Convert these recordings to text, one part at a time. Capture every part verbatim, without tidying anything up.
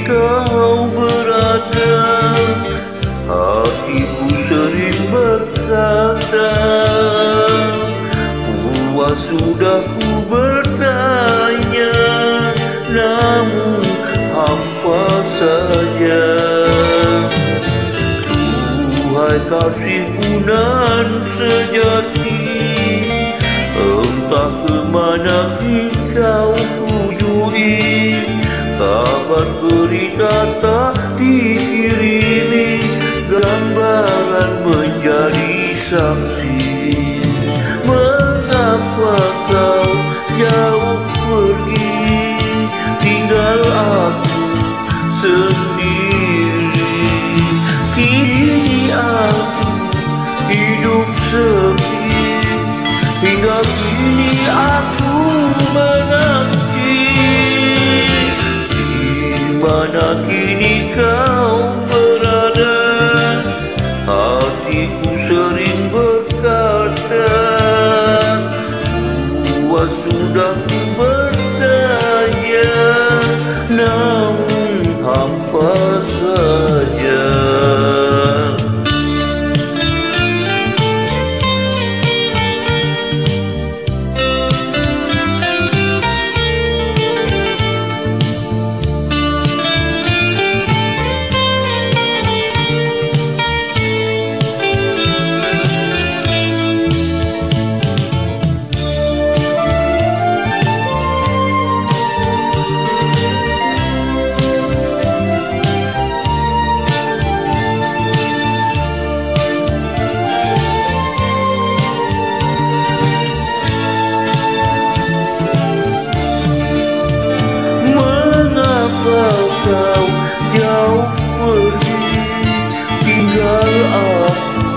kau berada, hatiku sering berkata, puas sudah ku bertanya, namun hampa saja. Tuhai kasihku nan sejati, entah kemana kau tujui, kabar berita tak dikirimi, gambaran menjadi saksi. Mengapa kau jauh pergi, tinggal aku sendiri? Kini aku hidup sepi, hingga kini aku menanti. Di mana kini kau berada? Hatiku sering berkata, puas sudah ku bertanya, namun hampa saja. Kau jauh pergi, tinggal aku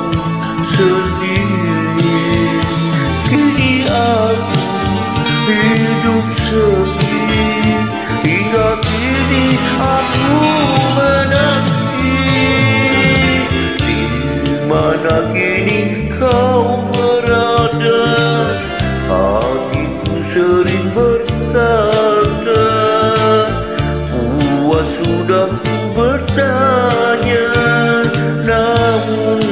sendiri. Kini aku hidup sepi, hingga kini aku menanti. Di mana kini kau berada? Hatiku sering berkata, sudah ku bertanya, namun